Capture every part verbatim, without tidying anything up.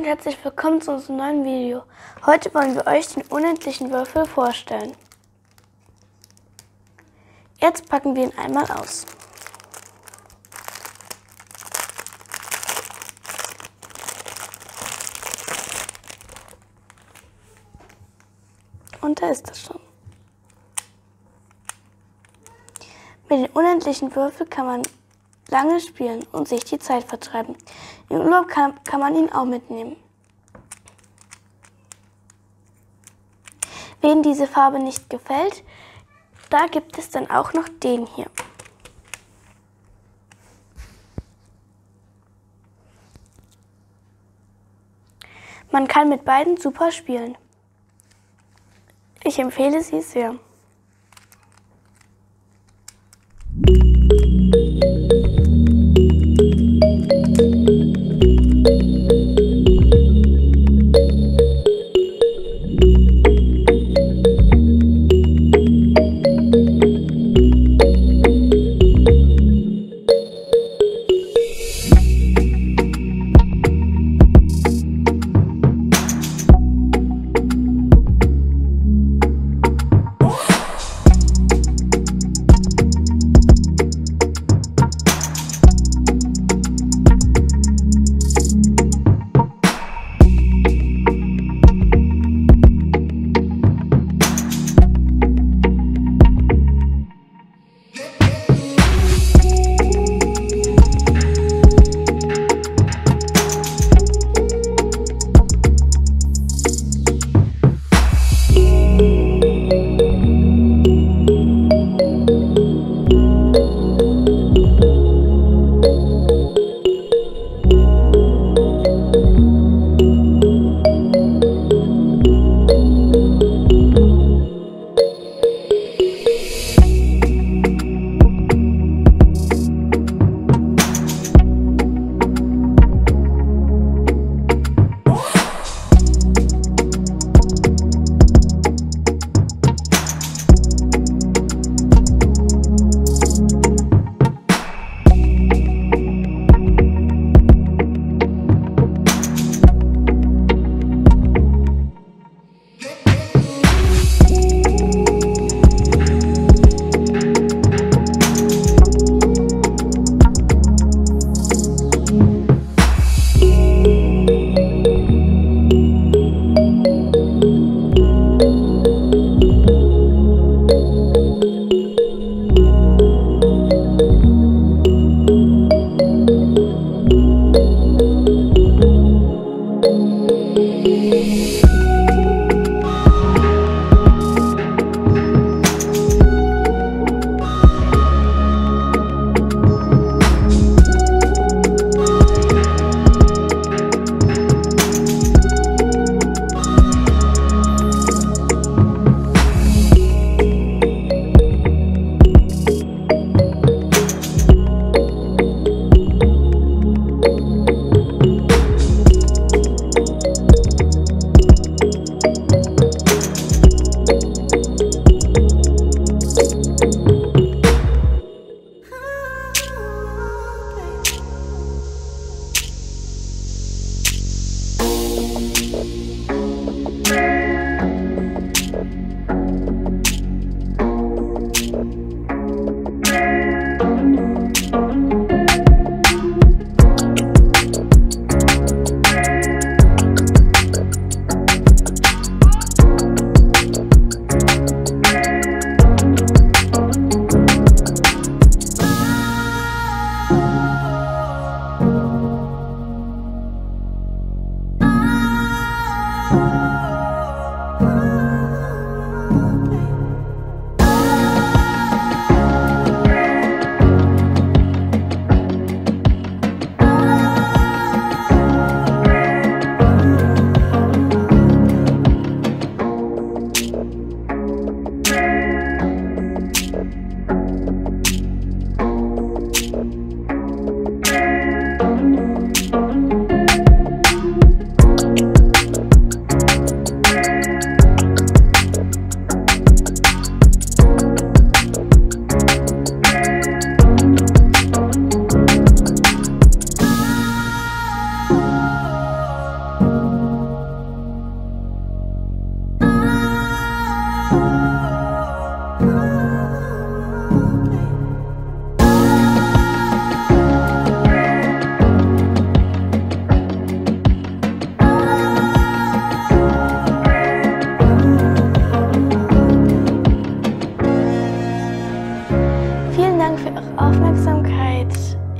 herzlich willkommen zu unserem neuen Video. Heute wollen wir euch den unendlichen Würfel vorstellen. Jetzt packen wir ihn einmal aus. Und da ist es schon. Mit den unendlichen Würfeln kann man lange spielen und sich die Zeit vertreiben. Im Urlaub kann, kann man ihn auch mitnehmen. Wen diese Farbe nicht gefällt, da gibt es dann auch noch den hier. Man kann mit beiden super spielen. Ich empfehle sie sehr.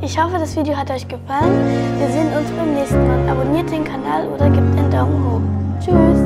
Ich hoffe, das Video hat euch gefallen. Wir sehen uns beim nächsten Mal. Abonniert den Kanal oder gebt einen Daumen hoch. Tschüss!